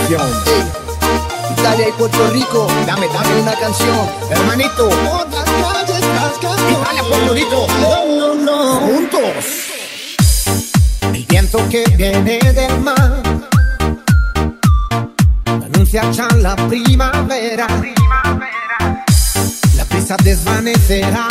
canción. Italia y Puerto Rico, dame una canción, hermanito. Por las calles, Italia, Puerto Rico, juntos. El viento que viene del mar anuncia ya la primavera. La prisa desvanecerá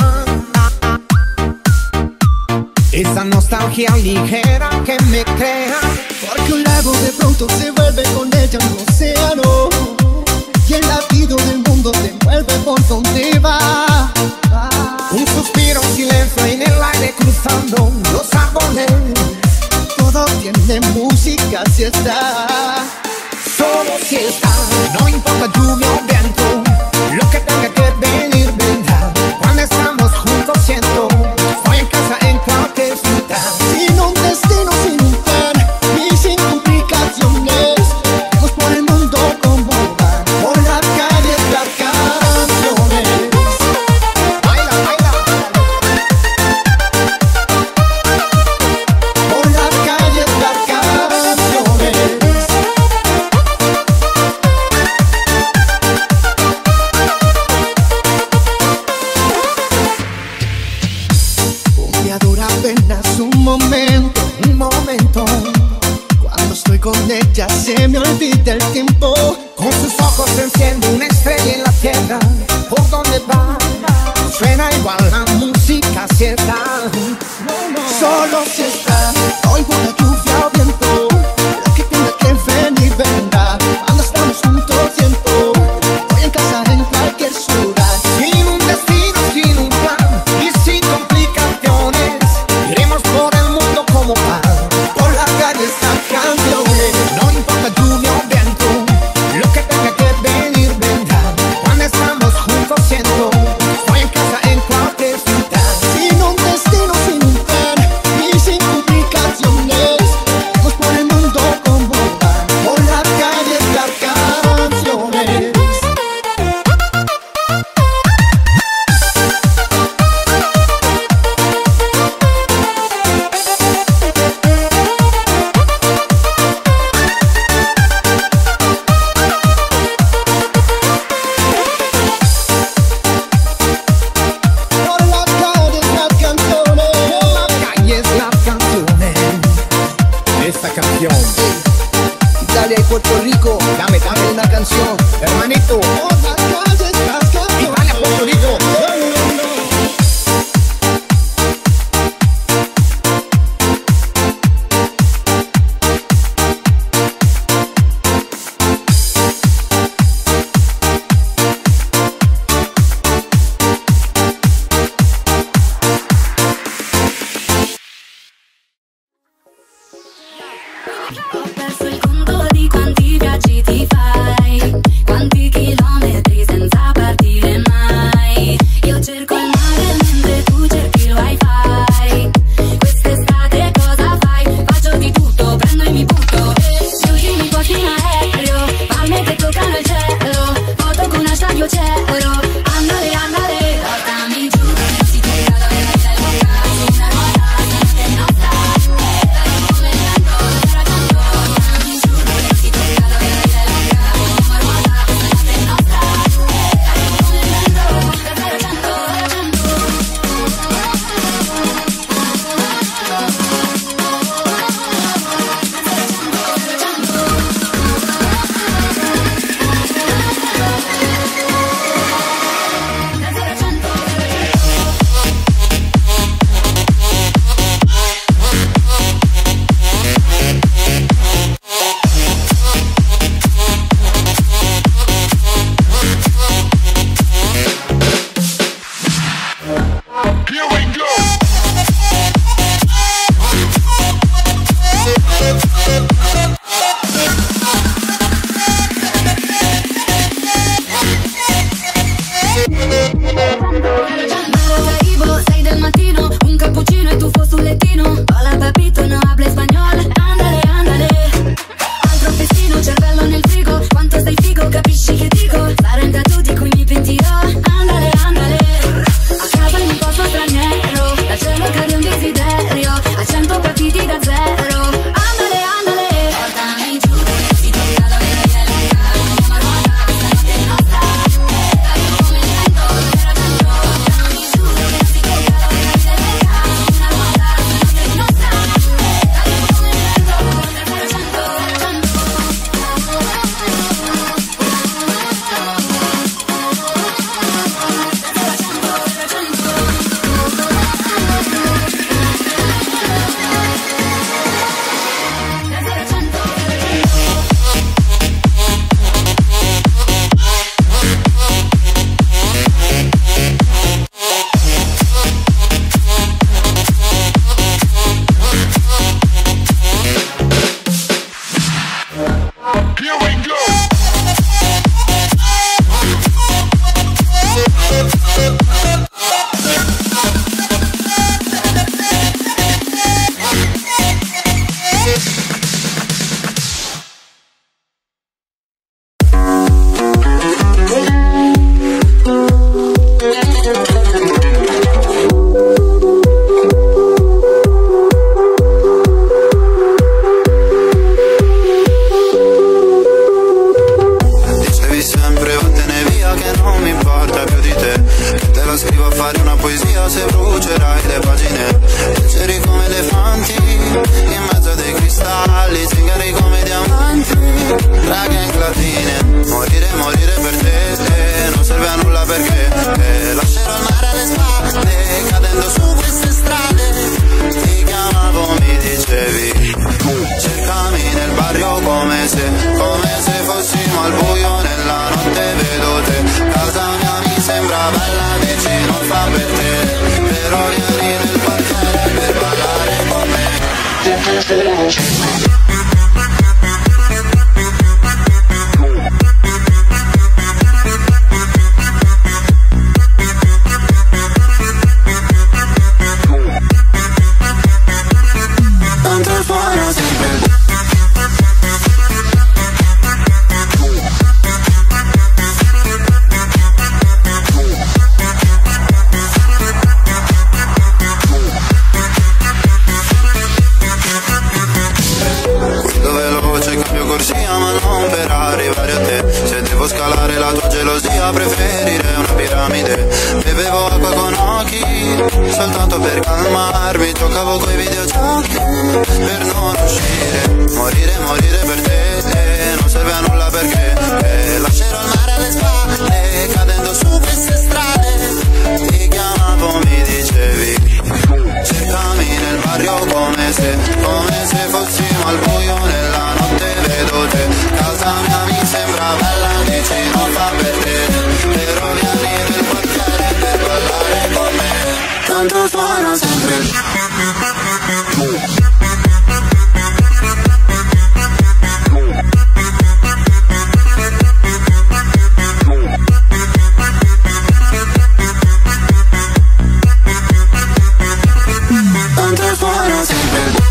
esa nostalgia ligera que me crea. Porque un lago de pronto se vuelve con ella un océano, y el latido del mundo te envuelve por donde va. Un suspiro, un silencio en el aire cruzando los árboles. Todo tiene música si está. Solo si está, no importa lluvia o viento, lo que tenga que venir vendrá. Cuando estamos juntos siento, estoy en casa en cualquier ciudad. Sin un destino, sin un plan y sin complicaciones, vamos por el mundo como van, por las calles las canciones. Baila, baila. Por las calles las canciones. Un día dura apenas un momento. Cuando estoy con ella se me olvida el tiempo. Con sus ojos se enciende una estrella en la tierra. Por donde va, suena igual la música cierta. Solo si está, no importa lluvia o viento, lo que tenga que venir vendrá. Cuando estamos juntos siento, estoy en casa en cualquier ciudad. Sin un destino, sin un plan y sin complicaciones, iremos por el mundo como paz. Por las calles las canciones. No importa lluvia o viento, lo que tenga que venir vendrá. Cuando estamos juntos siento, estoy en casa en cualquier ciudad. Sin un destino, sin un plan y sin complicaciones, vamos por el mundo como van, por las calles las canciones. Por las calles las canciones. Calles las canciones. Esta canción, Italia y Puerto Rico, dame una canción, hermanito. por las calles las canciones. Italia, Puerto Rico. Ho perso il conto di quanti viaggi ti fai, quanti chilometri se brucerai le pagine. Leggeri come elefanti, in mezzo a dei cristalli, zingari come diamanti, raga in clatine. Morire, morire per te, non serve a nulla perché lascerò il mare alle spalle, cadendo su queste strade. Ti chiamavo, mi dicevi, cercami nel barrio come se fossimo al buio nella notte, vedo te. Casa mia mi sembra bella, dici non fa per te, però vieni nel quartiere per ballare con me. Tanto è buono sempre. Corsia ma non per arrivare a te. Se devo scalare la tua gelosia preferirei una piramide. Bevevo acqua con occhi soltanto per calmarmi, giocavo coi videogiochi per non uscire. Morire, morire per te, non serve a nulla perché lascerò il mare alle spalle, cadendo su queste strade. Ti chiamavo, mi dicevi, cercami nel barrio come se fossimo al buio nella notte, vedo te. Casa mia mi sembra bella, dici non fa per te, però vieni nel quartiere per ballare con me. Tanto suona sempre. Tanto suona sempre.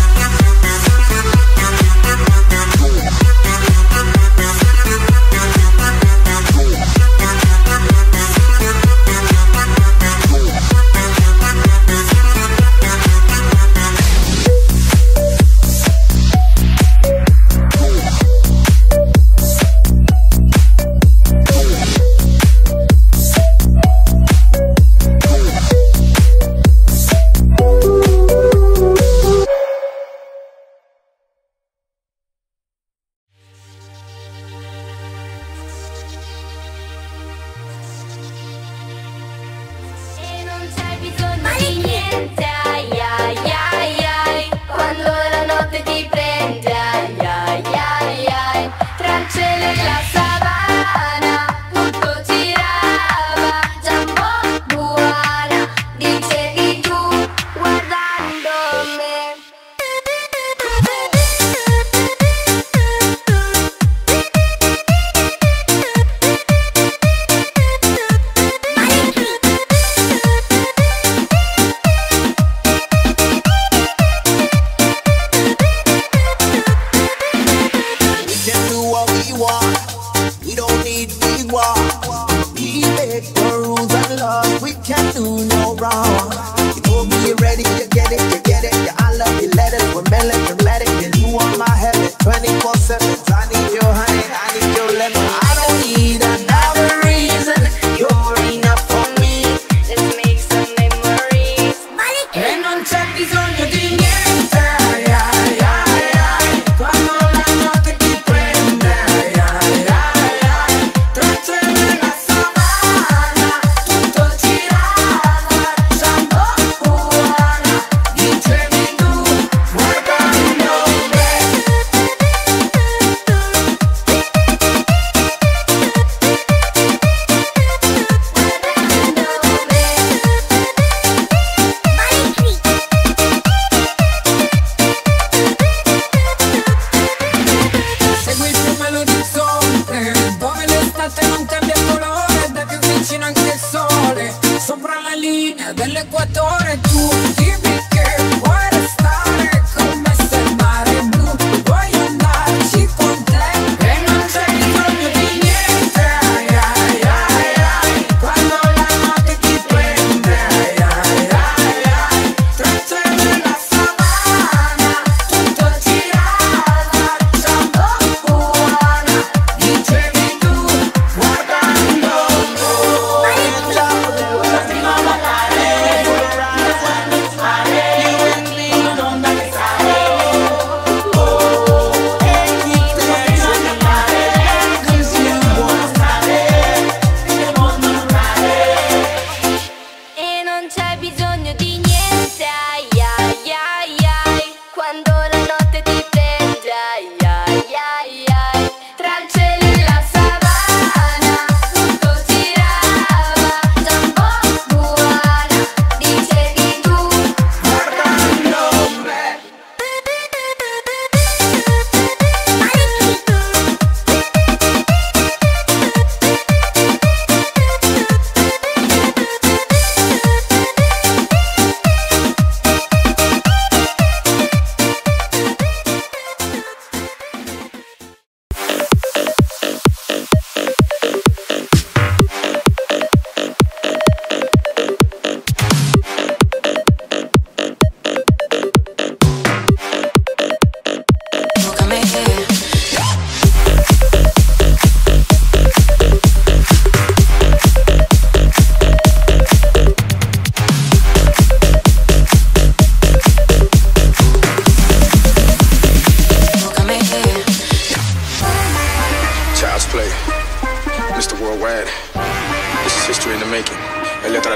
dell'equatore, tu dimmi che vuoi restare con me se il mare è blu, vuoi andarci con te e non c'è bisogno di niente, ai ai ai ai, quando la notte ti prende, ai ai ai ai, tracce nella savana, tutto girava, ciao buona, dicevi tu, guardando noi, la prima ballare.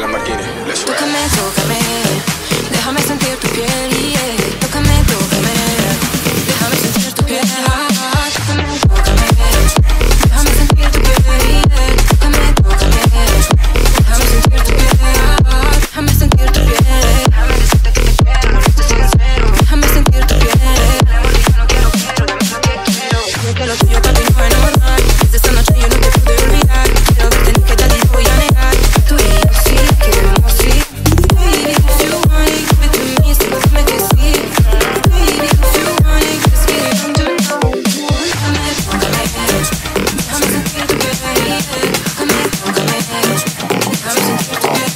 Lamborghini. Let's ride. Tócame, tócame, déjame sentir tu piel, yeah. Tócame, tócame, déjame sentir tu piel. Tócame, tócame, déjame sentir tu piel, yeah. Tócame, tócame, déjame sentir tu piel. Déjame sentir tu piel. Déjame decirte que te quiero, no estés sincero. Déjame sentir tu piel. No quiero, dame lo que quiero. Creo que lo tuyo papi no es normal. Desde esta noche yo no te pude olvidar. Quiero verte ni que te voy a negar. Tú y yo sí queremos así. Baby, if you want it, give it to me. Solo dime que sí. Baby, if you want it, just get it on the floor. Tócame, tócame, déjame sentir tu piel. Tócame, tócame, déjame sentir tu piel.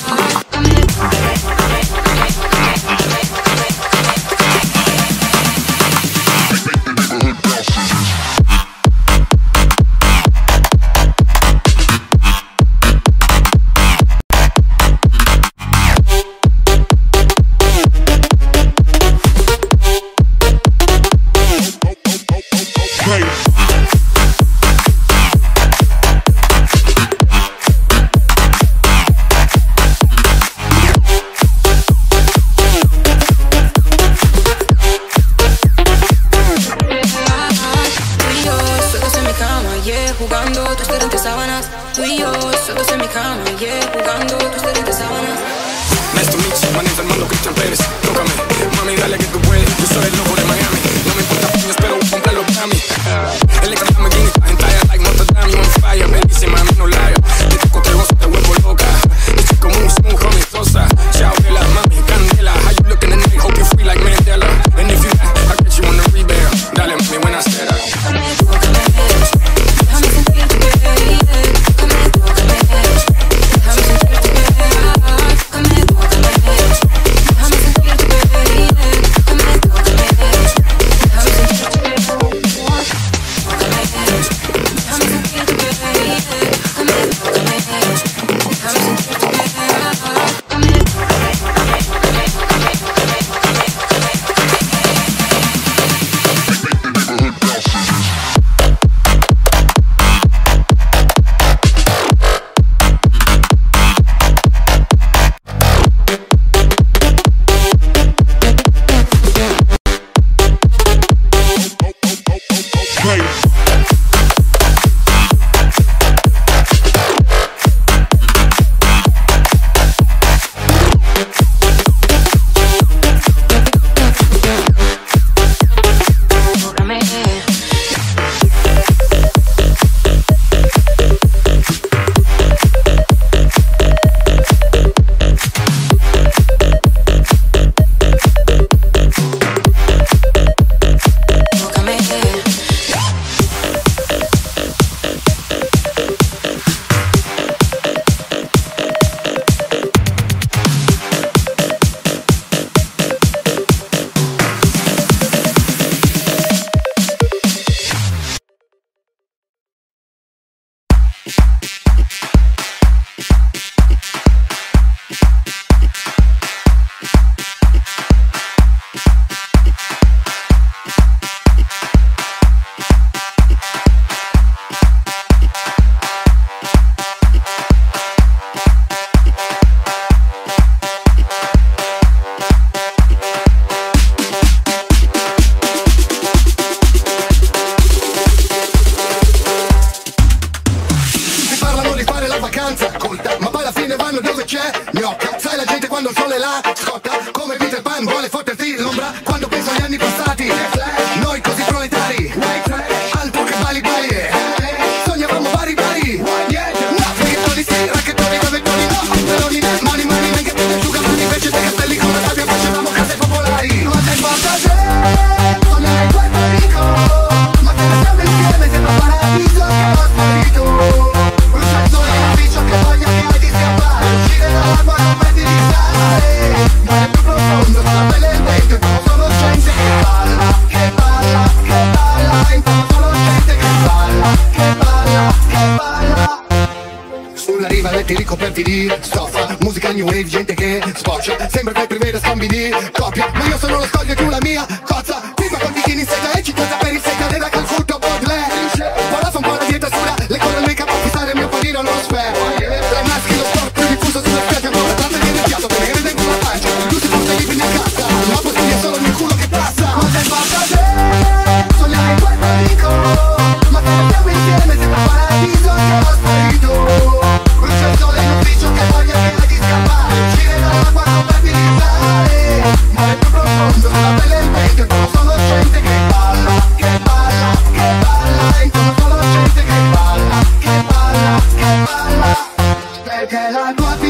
New wave, gente che sboccia. Sembra che prevede scambi di coppia, ma io sono lo scoglio e tu la mia cozza. Prima con bikini seta e 50 per il seta della Calcutta Baudelaire. Ora fa un po' la dieta sulla, le cose al make up a fissare il mio panino allo sfera. Tra i maschi lo sport più diffuso sulla spiaggia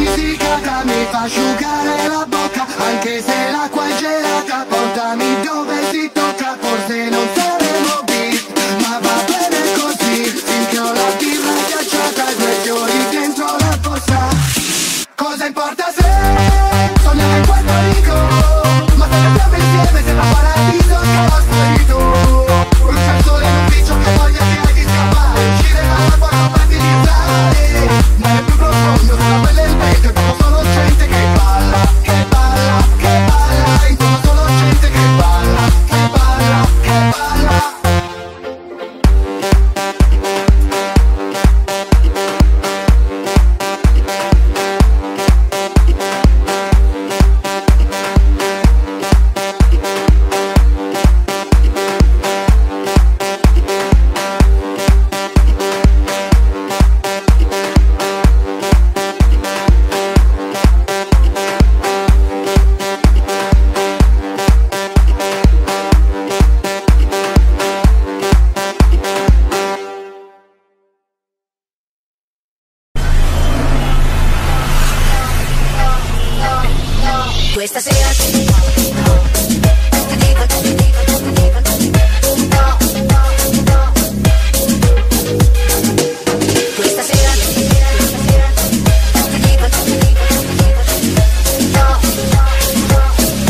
appicciccata mi fa asciugare la bocca, anche se l'acqua è gelata, portami dove si tocca, forse non saremo beat, ma va bene così, finché ho la birra ghiacciata e 2 fiori dentro la borsa. Cosa importa se sogniamo in Puerto Rico, ma se stiamo insieme sembra paradiso che ho spirito. Brucia il sole in ufficio, che voglia che hai di scappare, uscire dall'acqua non fertilizzare, ma è più profondo, sulla pelle il vento, e dopo solo gente che balla, che balla, che balla, intorno solo gente che balla, che balla, che balla. Questa sera ti dico no, ti dico no, no. Questa sera ti dico no, no.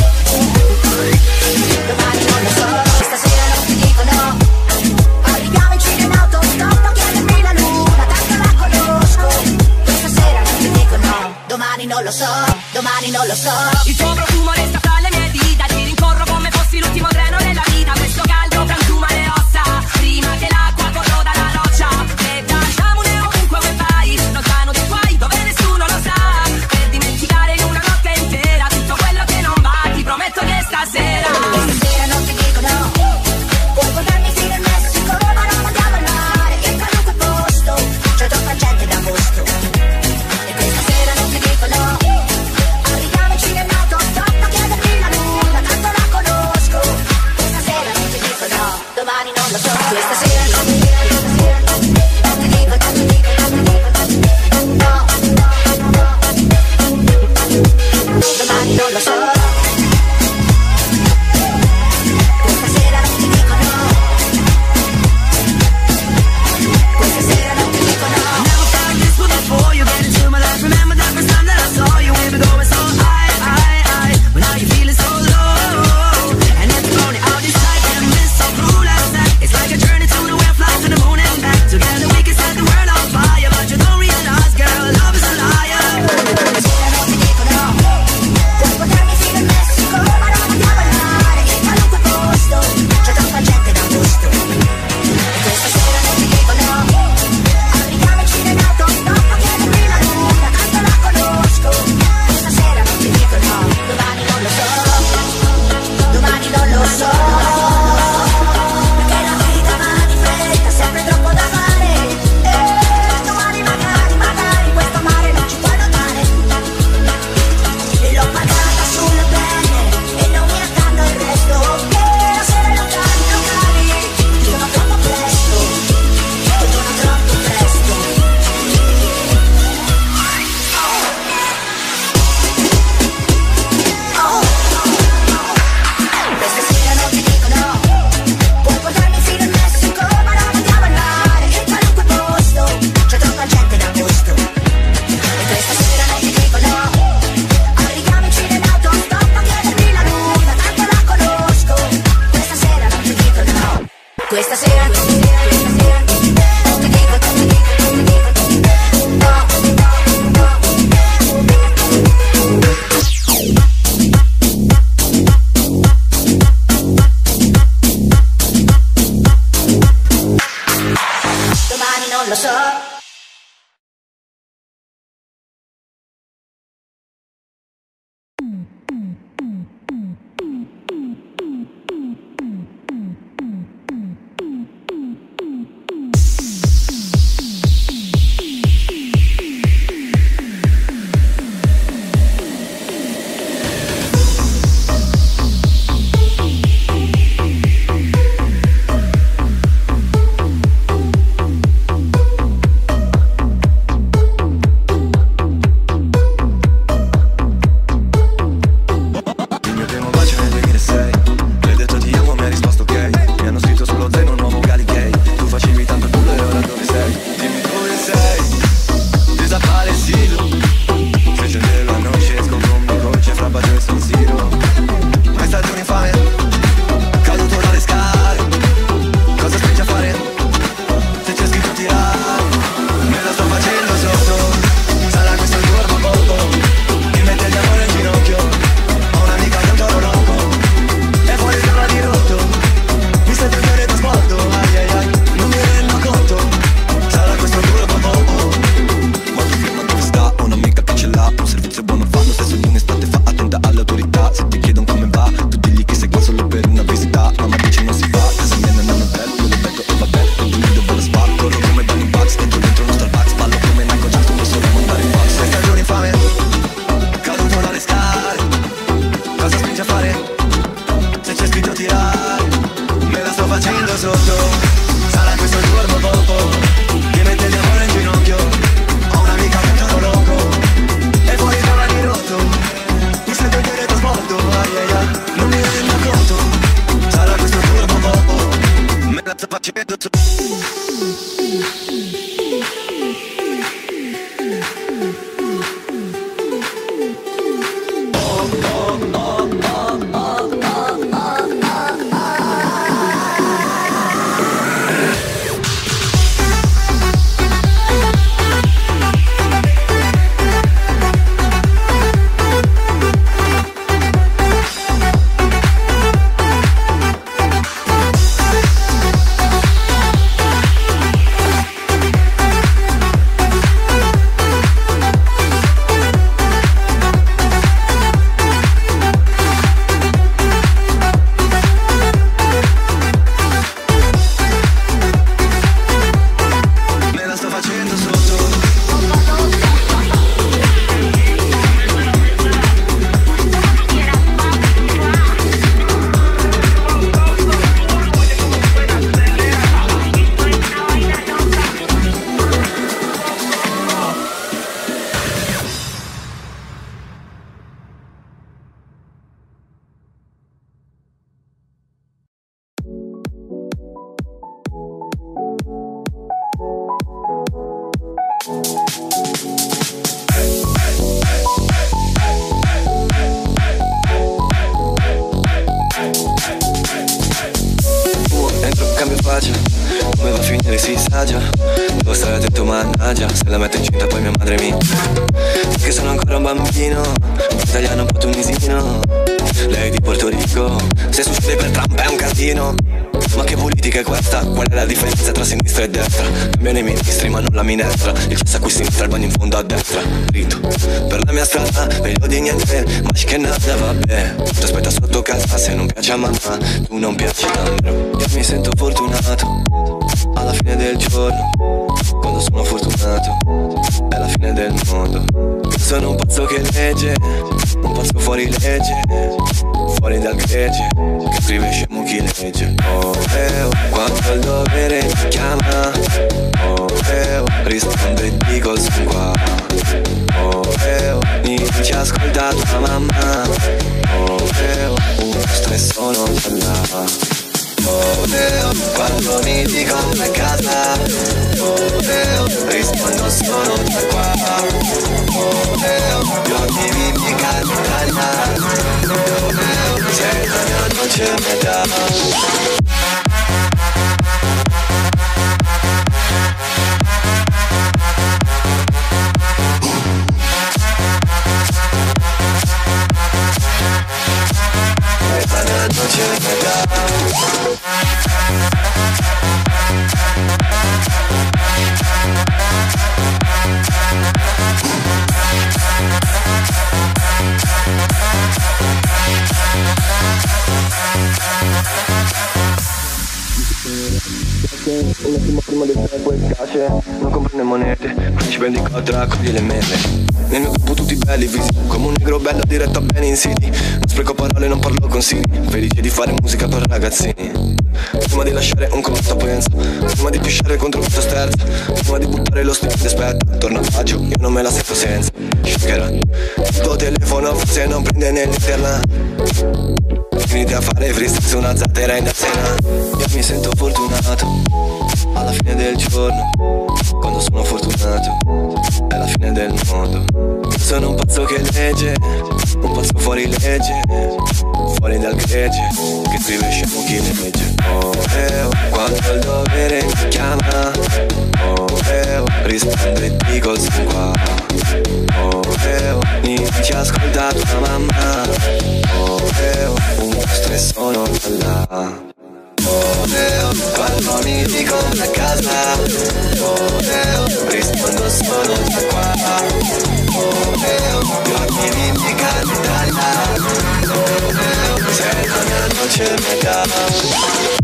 Domani non lo so, questa sera non ti dico no. Arriviamo in Cina in autostop, a chiedermi la luna, tanto la conosco. Questa sera non ti dico no, domani non lo so, domani non lo so. Il tuo profumo resta fra le mie dita, ti rincorro come fossi l'ultimo treno della vita. Questo caldo frantuma le ossa, prima che l'acqua corroda la roccia. E facciamone ovunque vuoi vai, lontano dai guai dove nessuno lo sa, per dimenticare in una notte intera tutto quello che non va. Ti prometto che stasera non ti dico no. Puoi portarmi fino al Messico, ma non andiamo al mare, che in qualunque posto c'è troppa gente d'agosto. E questa sera non ti dico no. Arriviamo in Cina in autostop, a chiedermi la luna, tanto la conosco. si sa già, devo stare attento mannaggia, se la metto incinta poi mia madre mi che sono ancora un bambino, italiano un po' tunisino. Lei di Porto Rico, se succede per Trump è un casino. Ma che politica è questa? Qual è la differenza tra sinistra e destra? Cambiano i ministri ma non la minestra. Il cesso a qui sinistra, il bagno in fondo a destra. Dritto per la mia strada, meglio di niente, ma che nada vabbè. Ti aspetta sotto casa se non piace a mamma, tu non piaci davvero. Io mi sento fortunato alla fine del giorno, quando sono fortunato è la fine del mondo. Sono un pazzo che legge, un pazzo fuori legge, fuori dal gregge, che scrive scemo chi legge. Oh, quando il dovere ti chiama, oh, rispondo e dico sono qua. Oh, dici ascolta tua mamma, oh, uno stress sono già là. Oh, quando mi dicono a casa, oh, rispondo sono già qua. Oh, gli occhi mi piccano d'aria, oh, sei la mia dolce metà. Un attimo prima del tempo in cace, non comprende monete, ci prendi cotta, raccogli le mele. Nel mio gruppo tutti belli, visi come un negro bello diretto a bene in city. Non spreco parole, non parlo consigli, felice di fare musica per ragazzini. Prima di lasciare un conto penso, prima di pisciare contro questo sterzo, prima di buttare lo stipendio aspetta, torna a faccio, io non me la sento senza. Shakerà, il tuo telefono forse non prende nell'internet. Finiti a fare freestyle su una zattera in cena. Io mi sento fortunato alla fine del giorno, quando sono fortunato è la fine del mondo. Sono un pazzo che legge, un pazzo fuori legge, fuori dal gregge, che scrive scemo chi legge. Oh, quando il dovere ti chiama, oh, rispondo e dico sono qua. Oh, dici ascolta tua mamma, oh, uno stress sono là. Oh, quando mi dicono a casa, oh, rispondo sono già qua. Oh, gli occhi mi piccano d'aria, oh, sei la mia dolce metà.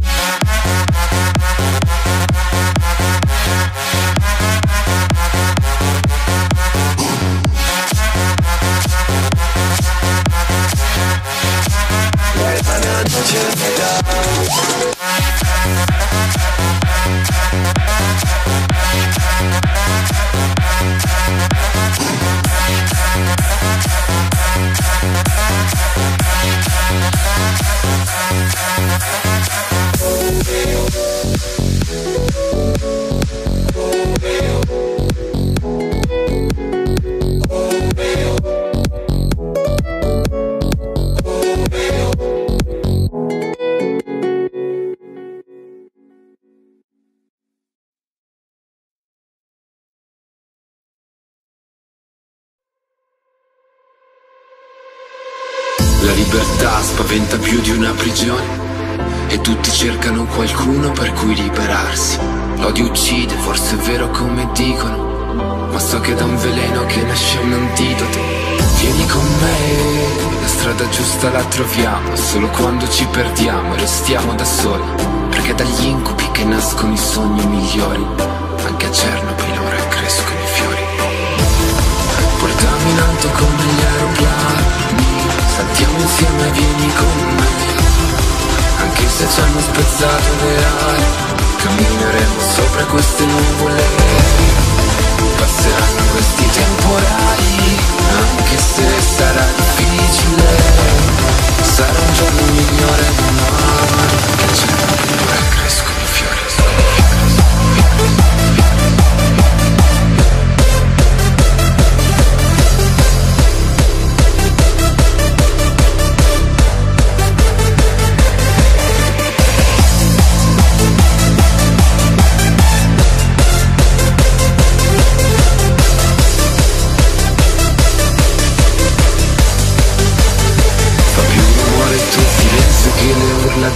La libertà spaventa più di una prigione e tutti cercano qualcuno per cui liberarsi. L'odio uccide, forse è vero come dicono, ma so che da un veleno che nasce un antidoto. Vieni con me, la strada giusta la troviamo solo quando ci perdiamo e restiamo da soli, perché dagli incubi che nascono i sogni migliori. Anche a Chernobyl ora crescono i fiori. Portami in alto come gli aeroplani, saltiamo insieme, vieni con me. Anche se ci hanno spezzato le ali, cammineremo sopra queste nuvole. Passeranno questi temporali, anche se sarà difficile. Sarà un giorno migliore domani, che c'è ora crescono i fiori.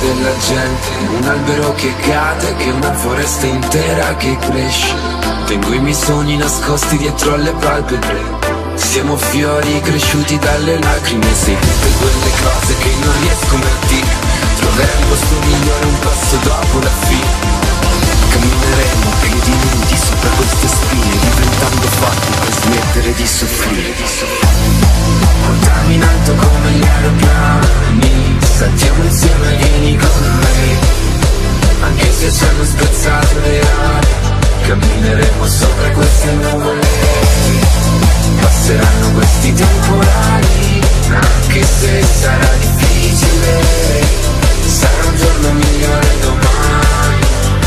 della gente, un albero che cade, che una foresta intera che cresce. Tengo i miei sogni nascosti dietro alle palpebre. Siamo fiori cresciuti dalle lacrime, sei tutte quelle cose che non riesco mai a dire. Troverai il posto migliore un passo dopo la fine. Cammineremo a piedi nudi sopra queste spine, diventando fatti per smettere di soffrire. Portami in alto come gli aeroplani, saltiamo insieme, vieni con me. Anche se ci hanno spezzato le ali, cammineremo sopra queste nuvole. Passeranno questi temporali, anche se sarà difficile. Sarà un giorno migliore domani.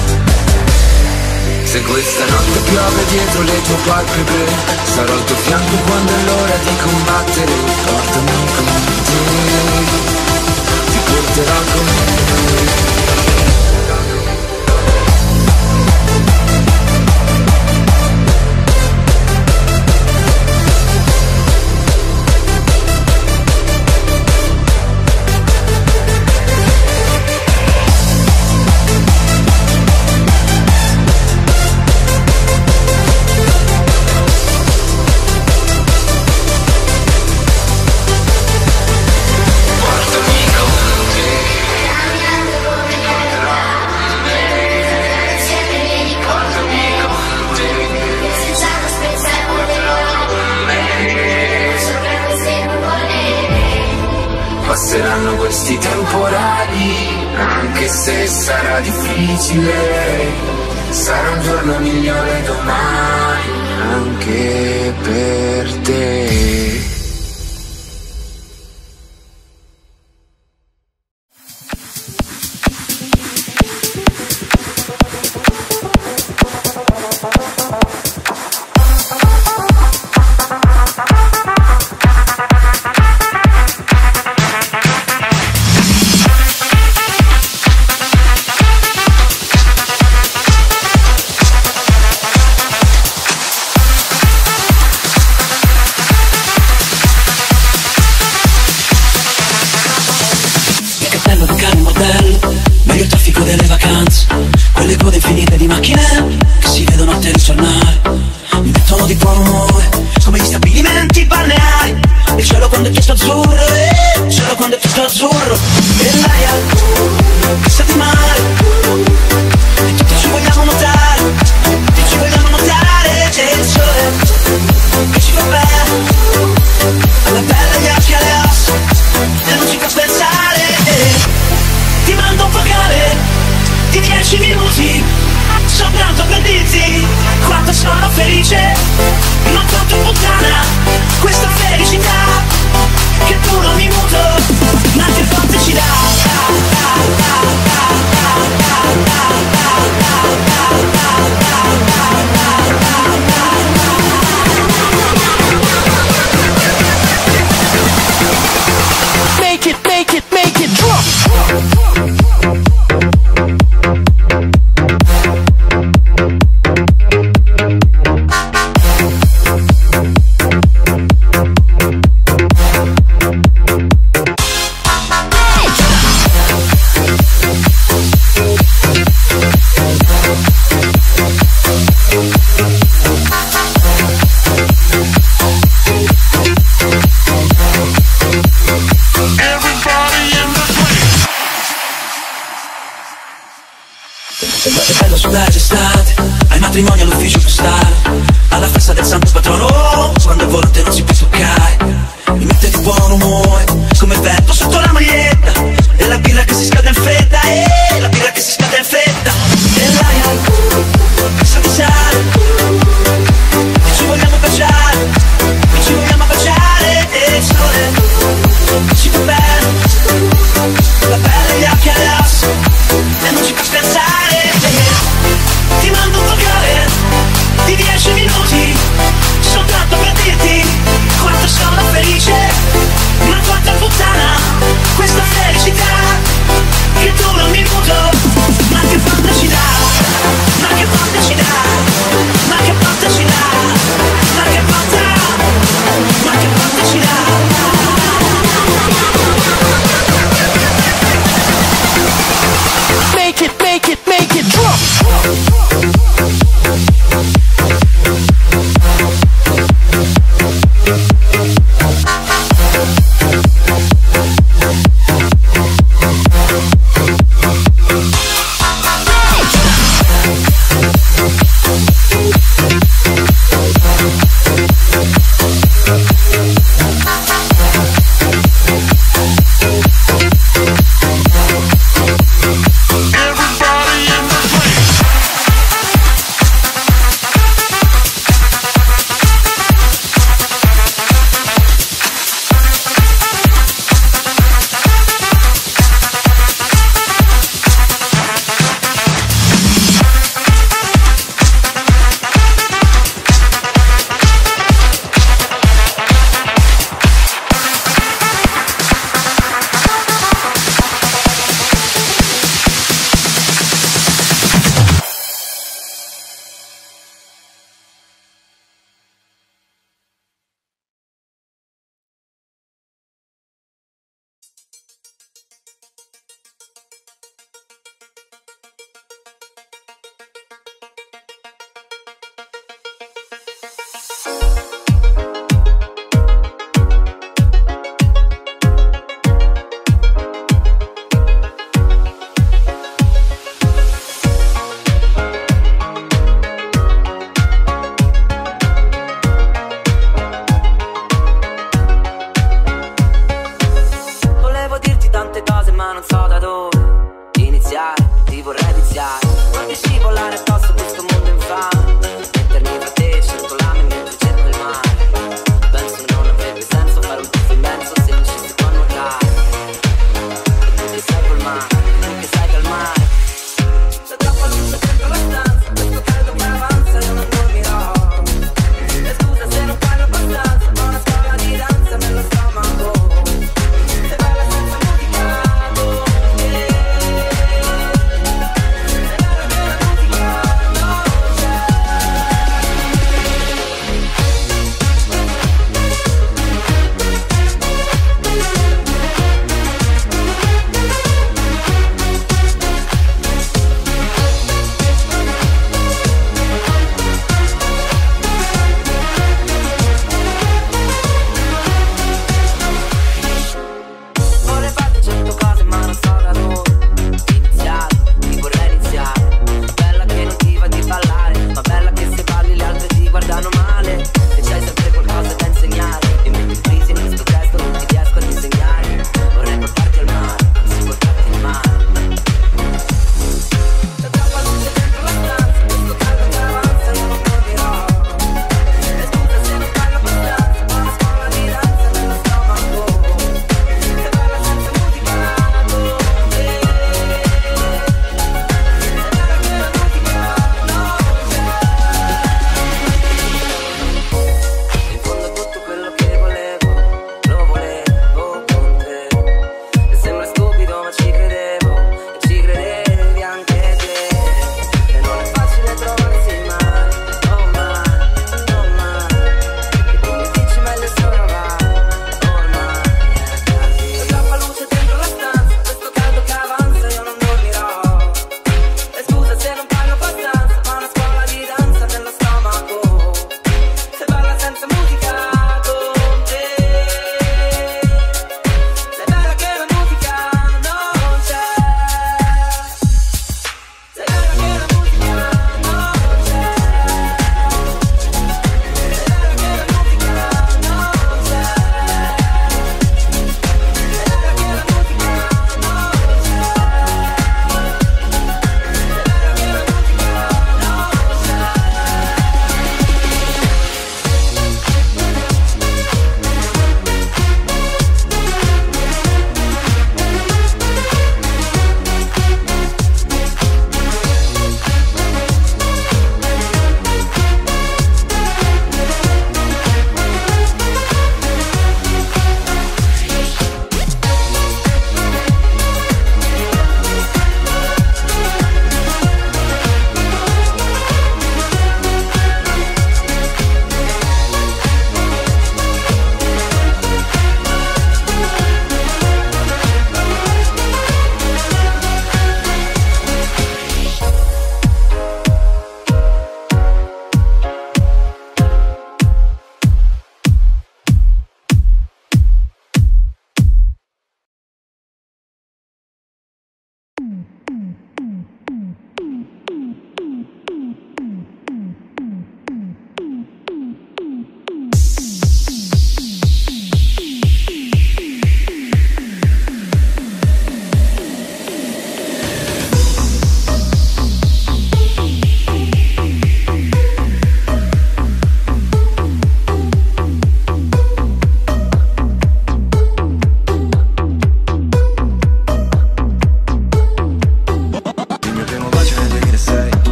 Se questa notte piove dietro le tue palpebre, sarò al tuo fianco quando è l'ora di combattere. Portami con te, ti porterò con me. Passeranno questi temporali, anche se sarà difficile. Sarà un giorno migliore domani, anche per te. Meglio il traffico delle vacanze, quelle code infinite di macchine che si vedono a telegiornale. Mi mettono di buon umore, come gli stabilimenti balneari. Il cielo quando è tutto azzurro, il cielo quando è tutto azzurro. E l'aria che sa di mare, e tutti ci vogliamo nuotare, tutti ci vogliamo nuotare. C'è il sole che ci fa bene, alla pelle, agli occhi, alle ossa, e non ci fa pensare. Ti mando un vocale di 10 minuti, soltanto per dirti quanto sono felice. Non tanto puttana questa felicità che tu non mi muto, ma che forte ci dà. Make it drop. È bello sudare d'estate, ai matrimoni all'ufficio postale, alla festa del santo patrono, quando il volante non si può toccare. Mi mette di buon umore, come il vento sotto la maglietta, e la birra che si scalda in fretta, e la birra che si scalda in fretta. E l'aria che sa di sale, e ci vogliamo baciare, e ci vogliamo baciare. E il sole ci fa bene, la pelle, gli occhi, alle ossa, e non ci fa pensare. Ti mando un vocale di 10 minuti, soltanto per dirti quanto sono felice.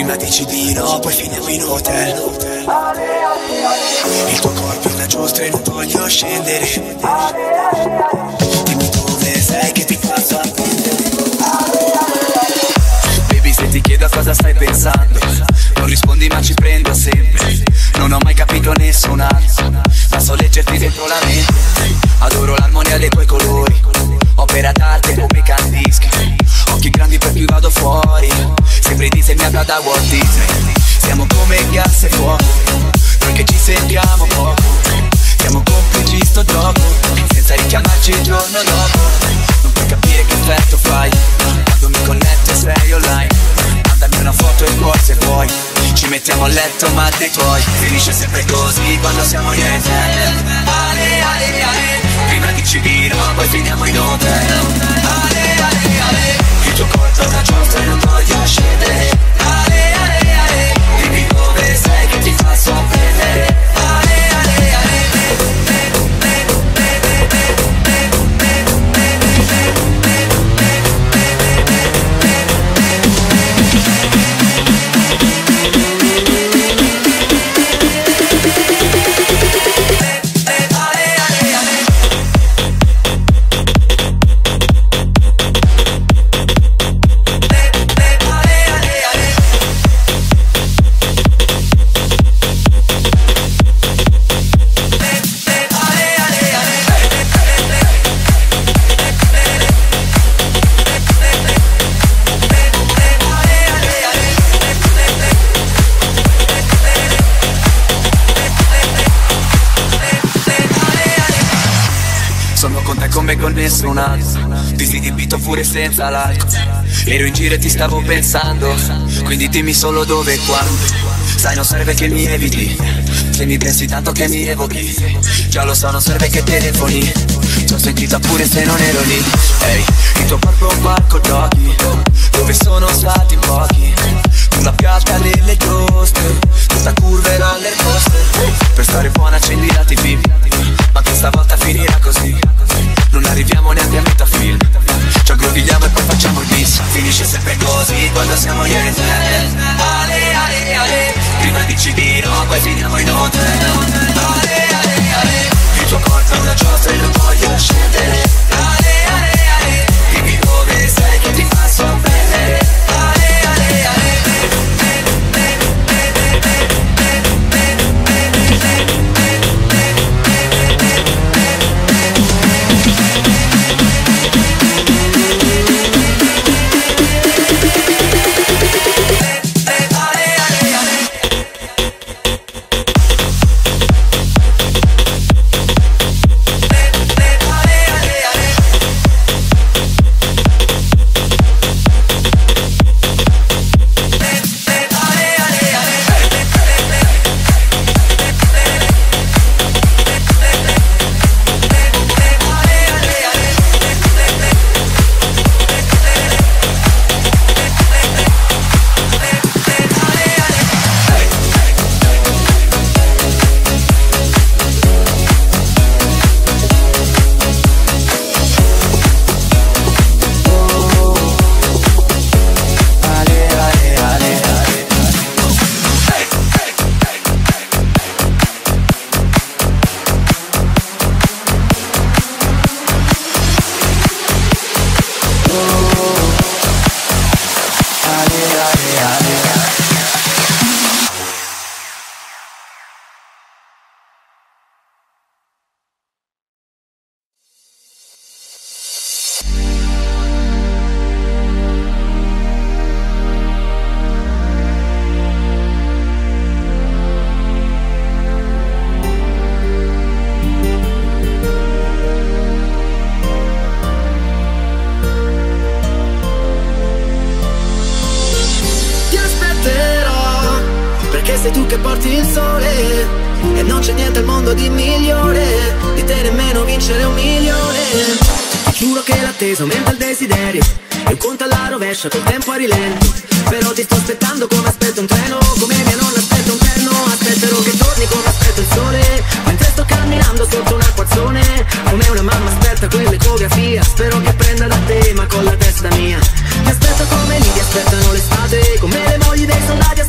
Prima dici di no, poi finiamo in hotel. Il tuo corpo è una giostra e non voglio scendere. Dimmi dove sei che ti passo a prendere. Baby, se ti chiedo a cosa stai pensando, non rispondi ma ci prendo sempre. Non ho mai capito nessun altro, ma so leggerti dentro la mente. Adoro l'armonia dei tuoi colori, opera d'arte come candischi. Occhi grandi per cui vado fuori, sembri disegnata da Walt Disney. Siamo come gas e fuoco, noi che ci sentiamo poco. Siamo complici sto gioco, senza richiamarci il giorno dopo. Non puoi capire che effetto fai quando mi connetto e sei online. Mandami una foto e poi se vuoi ci mettiamo a letto ma dei tuoi. Finisce sempre così quando siamo io e te. Ale, ale, ale. Prima dici di no, poi finiamo in hotel. Ale, ale, ale. Il tuo corpo è una giostra e non voglio scendere. Ale, ale, ale. Dimmi dove sei che ti fa sorprendere. Ale, ale, ale. Come con nessun altro, ti sei dipinto pure senza l'alcol. Ero in giro e ti stavo pensando, quindi dimmi solo dove e quando. Sai non serve che mi eviti, se mi pensi tanto che mi evochi. Già lo so non serve che telefoni, ti ho sentita pure se non ero lì. Ehi, il tuo corpo è un parco giochi, dove sono stati pochi. Sulla piazza delle giostre, tutta curverà alle poste. Per stare buona accendi la TV, ma questa volta finirà così. Non arriviamo neanche a metà film, ci aggrovigliamo e poi facciamo il bis. Finisce sempre così quando siamo io e te. Ale, ale, ale. Prima dici di no, poi finiamo in hotel. Ale, ale, ale. Il tuo corpo è una giostra e non voglio scendere. Ale, ale, ale. Dimmi dove sei che ti fa sorprendere. Ale, ale, ale. sei tu che porti il sole e non c'è niente al mondo di migliore di te, nemmeno vincere 1 milione. Giuro che l'attesa aumenta il desiderio e un conto alla rovescia col tempo a rilento. Però ti sto aspettando come aspetto un treno, come mia nonna aspetta un treno. Aspetterò che torni come aspetto il sole, mentre sto camminando sotto un acquazzone, come una mamma aspetta quell'ecografia. Spero che prenda da te ma con la testa mia. Ti aspetto come lì ti aspettano l'estate, come le mogli dei soldati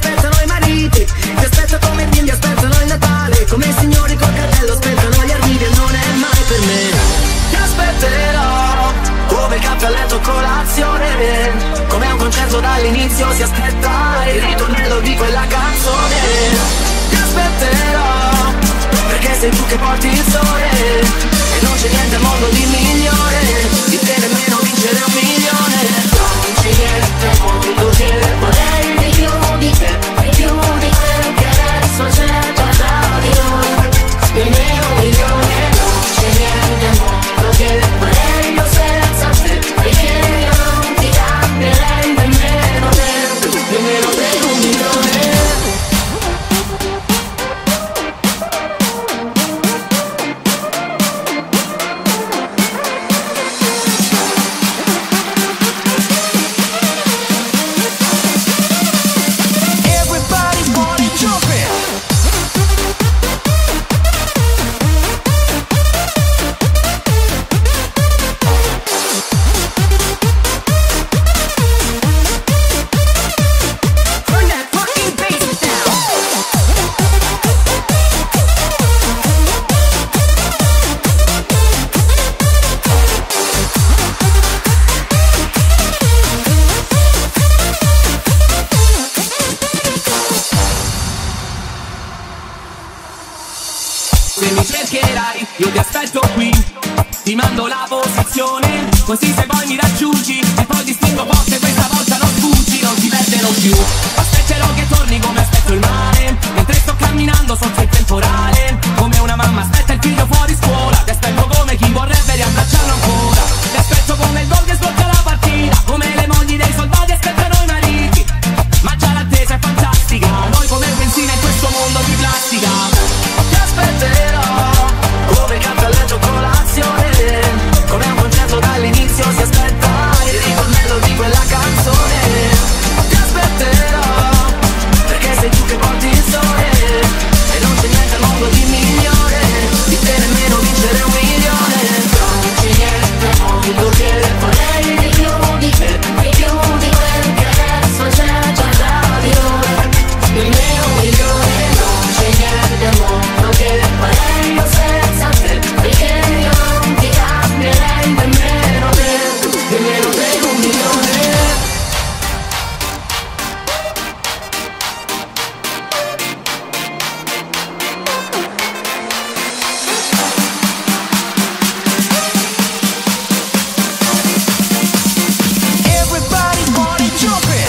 dall'inizio si aspetta il ritornello di quella canzone. Ti aspetterò, perché sei tu che porti il sole, e non c'è niente al mondo di migliore di te, nemmeno vincere 1 milione. Non c'è niente al mondo che vorrei di più di te, di più di quello che adesso c'è già tra di noi, nemmeno 1 milione. Non c'è niente al mondo che vorrei io senza te, perché io non ti cambierei nemmeno te, nemmeno per 1 milione. Io ti aspetto qui, ti mando la posizione, così se poi mi raggiungi e poi distingo forte, questa volta non sfuggi, non ti perderò più. Aspetterò che torni come aspetto il mare, mentre sto camminando sotto il temporale, come una mamma aspetta il figlio fuori scuola. Ti aspetto come chi vorrebbe riabbracciarlo ancora, ti aspetto come il gol che sblocca la partita, come le mogli dei soldati aspettano i mariti, ma già l'attesa è fantastica, noi come benzina in questo mondo di plastica. Ti aspetterò come canta la colazione, come un concerto dall'inizio si aspetta il ritornello di quella canzone. Ti aspetterò, perché sei tu che porti il sole, e non c'è niente al mondo di migliore di te, nemmeno vincere 1 milione. Non c'è niente al mondo che vorrei di più di te, di più di quello che adesso c'è già tra di noi, nemmeno 1 milione. Non c'è niente al mondo che vorrei io senza te, perché io non ti cambierei nemmeno te, nemmeno per 1 milione. Everybody's body jumping.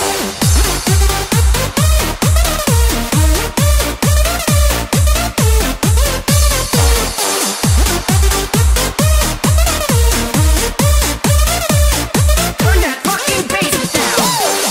Turn that fucking bass down.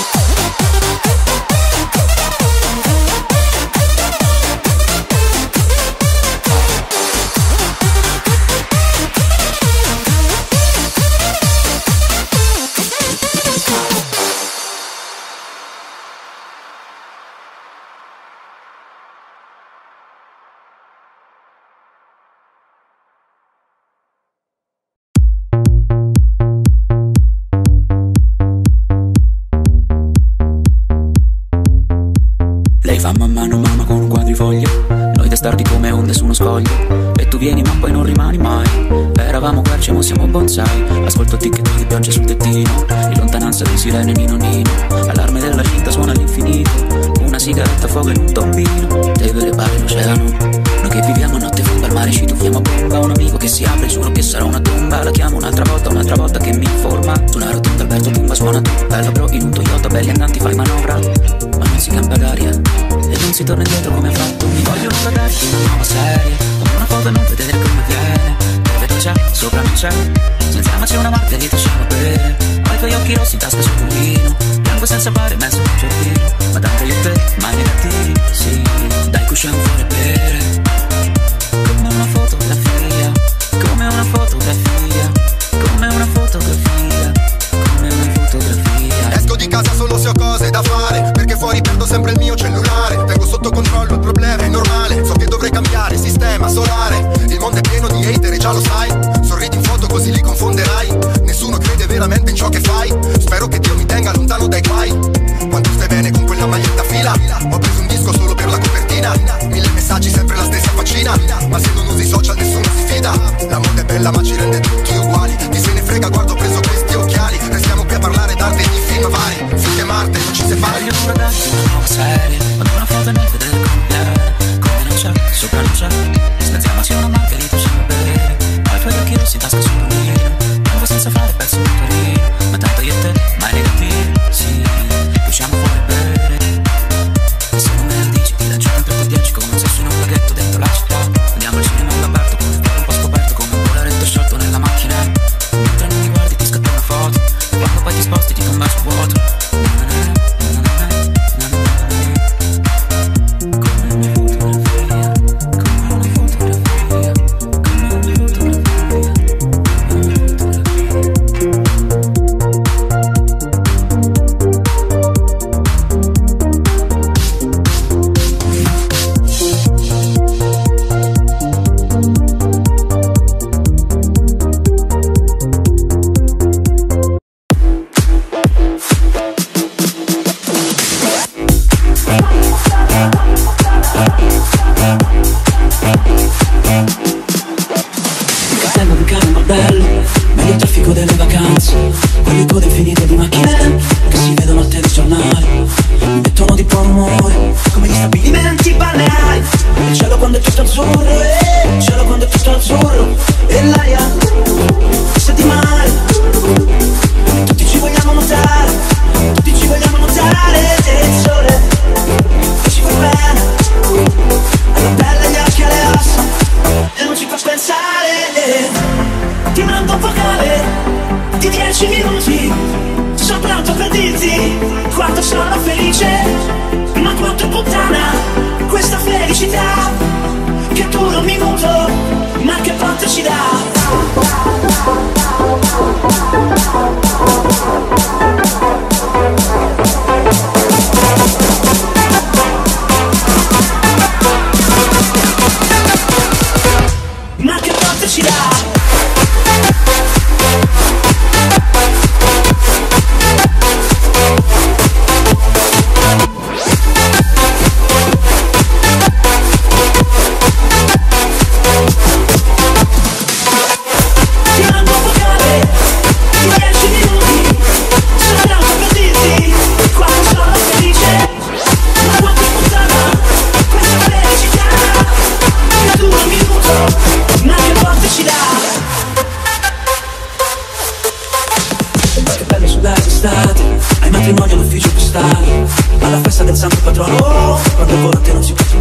Lei fa mamma con un quadrifoglio, noi testardi come onde su uno scoglio, e tu vieni ma poi non rimani mai. Eravamo querci ma siamo bonsai, ascolto ticchetti di pioggia sul tettino, in lontananza di sirene nino nino, allarme della cinta suona all'infinito, una sigaretta a fuoco in un tombino, Tevere pare l'oceano, noi che viviamo a notte fonda al mare ci tuffiamo a bomba, un amico che si apre giuro che sarà una tomba, la chiamo un'altra volta che mi informa, su una rotonda Alberto Tumba suona tu, bella bro in un Toyota, belli andanti fai manovra, ma non si cambia l'aria e non si torna indietro come ha fatto. Mi vogliono guardare in una nuova serie, come una foto e non vedere come viene, dove c'è, sopra non c'è, senziamoci una margherita lasciamo bere, ho i tuoi occhi rossi in tasca sul pulino, bianco senza fare mezzo un giardino, ma tanto io e te mai negativi, sì, dai che usciamo fuori a bere, come una fotografia, come una fotografia, come una fotografia, come una fotografia. Esco di casa solo se ho cose da fare, perché fuori perdo sempre il mio cellulare, tengo sotto controllo il problema, è normale, so che dovrei cambiare sistema solare, il mondo è pieno di hater e già lo sai, sorridi in foto così li confonderai, nessuno crede veramente in ciò che fai, spero che Dio mi tenga lontano dai guai, quando stai bene con quella maglietta a fila, ho preso un disco solo per la copertina,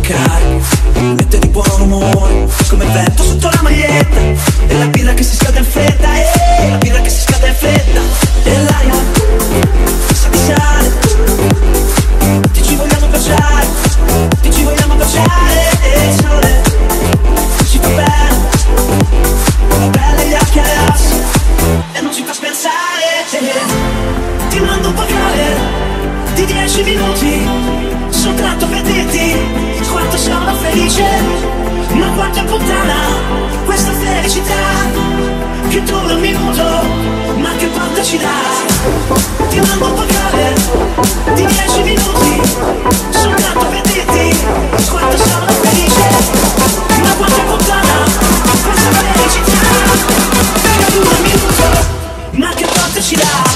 carichi, mette di buon umore, come il vento sotto la maglietta. E la birra che si scalda in fretta, la birra che si scalda in fretta. E l'aria sa di sale, ti ci vogliamo baciare, ti ci vogliamo baciare. E il sole ci fa bene, gli occhi alle ossa e non ci fa pensare. Ti mando un vocale di 10 minuti soltanto per dirti quanto sono felice, ma quanto è puttana questa felicità che dura un minuto, ma che porta ci dà. Ti mando un vocale di 10 minuti soltanto per dirti quanto sono felice, ma quanto è puttana questa felicità che dura un minuto, ma che porta ci dà.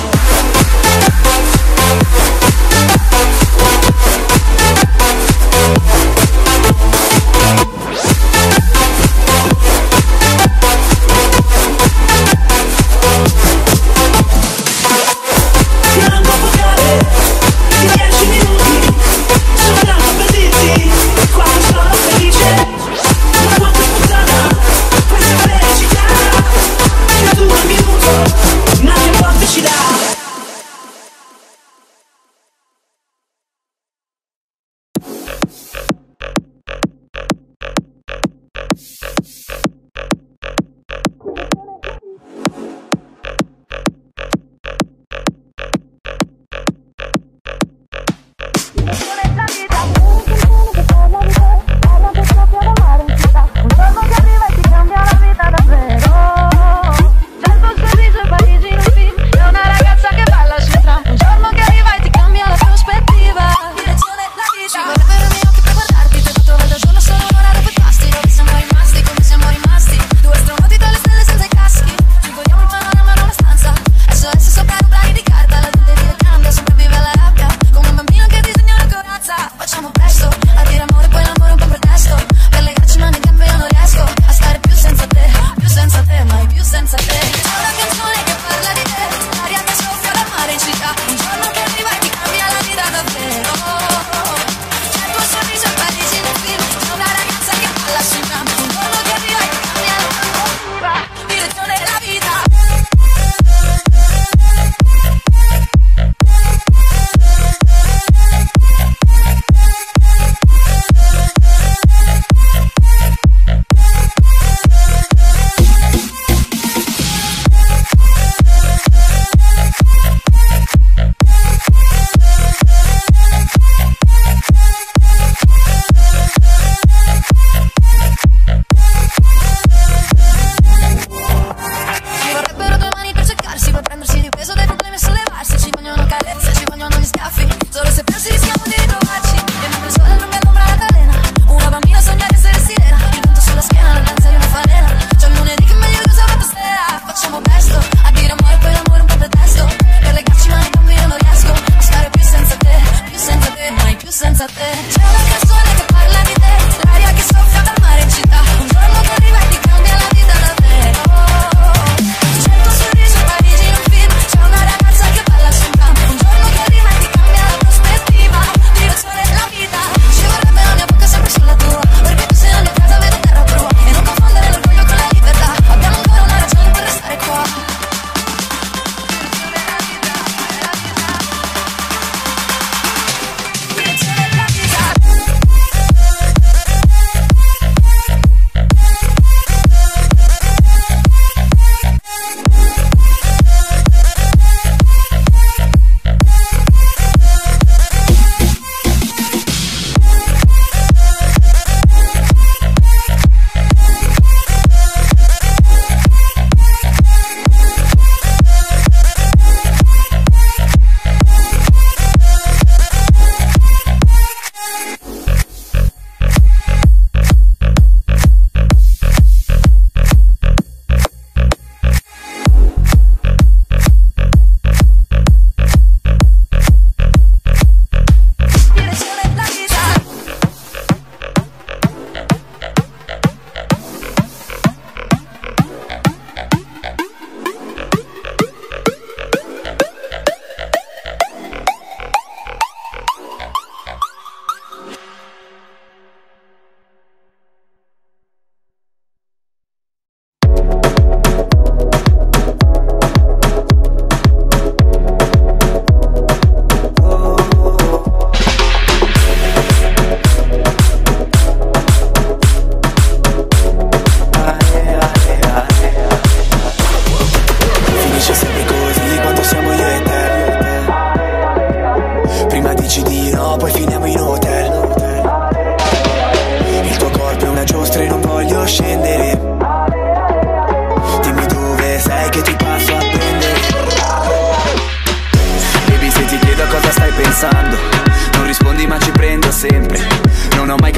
Ti mando un vocale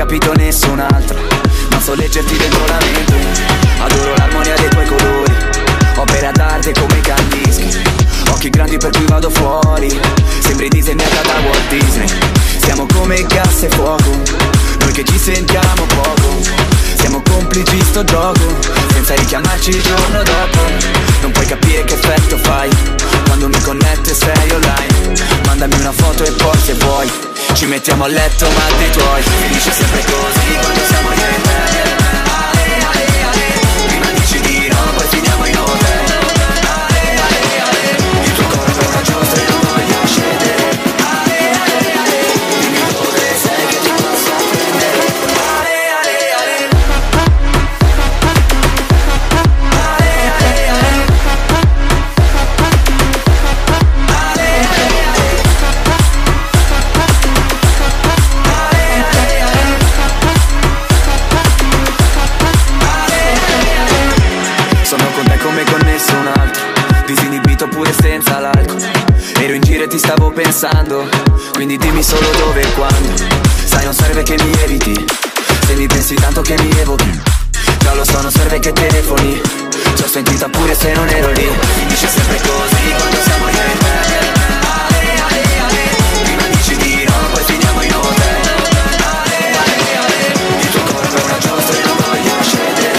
capito nessun altro, ma so leggerti dentro la mente. Adoro l'armonia dei tuoi colori, opera d'arte come candischi, occhi grandi per cui vado fuori, sembri disegnata da Walt Disney. Siamo come gas e fuoco, noi che ci sentiamo poco, siamo complici sto gioco, senza richiamarci il giorno dopo. Non puoi capire che effetto fai quando mi connetto e sei online. Mandami una foto e poi se vuoi ci mettiamo a letto ma dei tuoi. Finisce sempre così quando siamo io e te. Prima dici di no, poi finiamo in hotel. Il tuo corpo è una giostra e non voglio scendere. Dimmi dove sei che ti posso prendere. Sono con te come con nessun altro, disinibito pure senza l'alcol. Ero in giro e ti stavo pensando, quindi dimmi solo dove e quando. Sai non serve che mi eviti, se mi pensi tanto che mi evochi. Già lo so non serve che telefoni, ci ho sentita pure se non ero lì. Finisce sempre così quando siamo io e te. Prima dici di no, poi finiamo in hotel. Il tuo corpo è una giostra e non voglio scendere.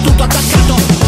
tutto attaccato.